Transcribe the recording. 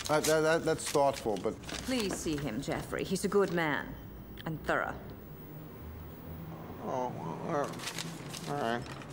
That's thoughtful, but... Please see him, Jeffrey. He's a good man. And thorough. Oh, all right.